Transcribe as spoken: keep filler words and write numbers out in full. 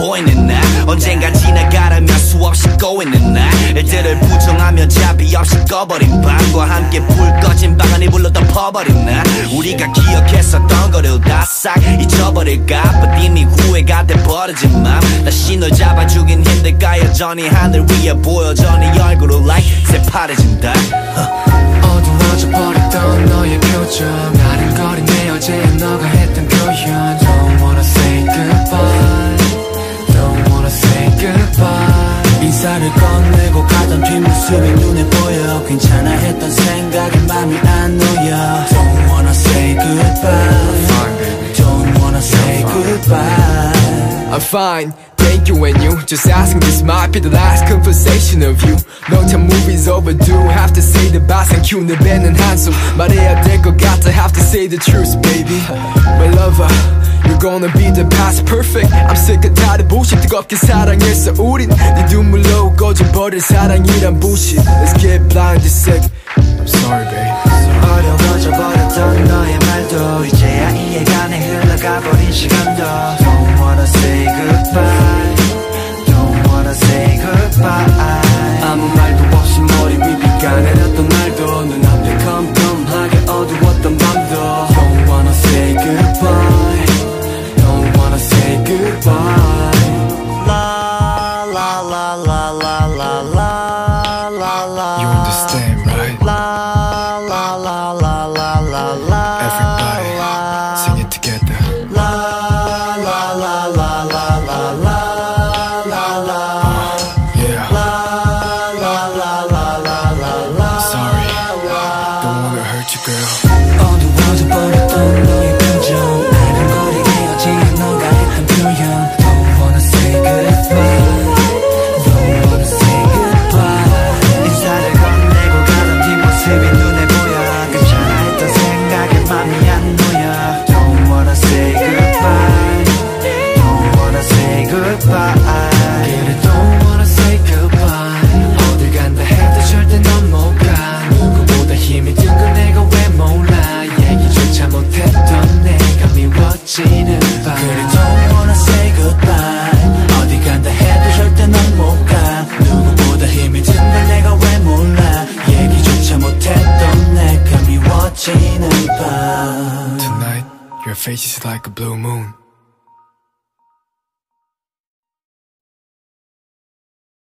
보이는 나 언젠가 지나가라면 수없이 꼬이는 나 일들을 부정하며 자비 없이 꺼버린 밤과 함께 불 꺼진 방 안이 불러 덮어버린 나 우리가 기억했었던 거를 다 싹 잊어버릴까 but 이미 후회가 돼버려진 맘 다시 널 잡아주긴 힘들까 여전히 하늘 위에 보여져 네 얼굴을 like 새파래진다 어두워져 버렸던 너의 표정 아른거린 내 어제의 너가 했던 표현 Don't wanna say goodbye Don't wanna say goodbye 인사를 건네고 가던 뒷모습이 눈에 보여 괜찮아 했던 생각에 맘이 안 놓여 Don't wanna say goodbye Don't wanna say goodbye I'm fine, thank you and you Just asking this might be the last conversation of you Long time movie's overdue Have to say the boss and cue 내 배는 한숨 말해야 될 것 같아 Have to say the truth baby My lover You're gonna be the past perfect I'm sick of 다른 bullshit 뜨겁게 사랑했어 우린 네 눈물로 꺼져버릴 사랑이란 bullshit Let's get blind this sick I'm sorry babe 어려워져 버렸던 너의 말도 이제야 이해가네 흘러가버린 시간도 Don't wanna say goodbye Don't wanna say goodbye 아무 말도 없이 머리 위 비가 내렸던 날도 눈앞에 컴컴하게 어두웠던 밤도 Don't wanna say goodbye Don't wanna say goodbye La la la la la la la la la You understand right? La la la la la la la Everybody sing it together La la la la la la la la la Yeah La la la la la la la Sorry Don't wanna hurt you girl 어두워져 버렸던 너의 표정 아른거리게 어지른 너가 했던 표현 Don't wanna say goodbye Don't wanna say goodbye 인사를 건네고 가던 뒷모습이 눈에 보여 괜찮아 했던 생각에 맘이 안 놓여 Don't wanna say goodbye Don't wanna say goodbye 그래 don't wanna say goodbye 어딜 간다 해도 절대 넌 못 가 누구보다 힘이 든 건 내가 왜 몰라 얘기조차 못했던 내가 미워지는 밤 그래 don't wanna say goodbye 어디 간다 해도 절대 넌 못 가 누구보다 힘이 든 걸 내가 왜 몰라 얘기조차 못했던 내가 미워지는 밤 Tonight your face is like a blue moon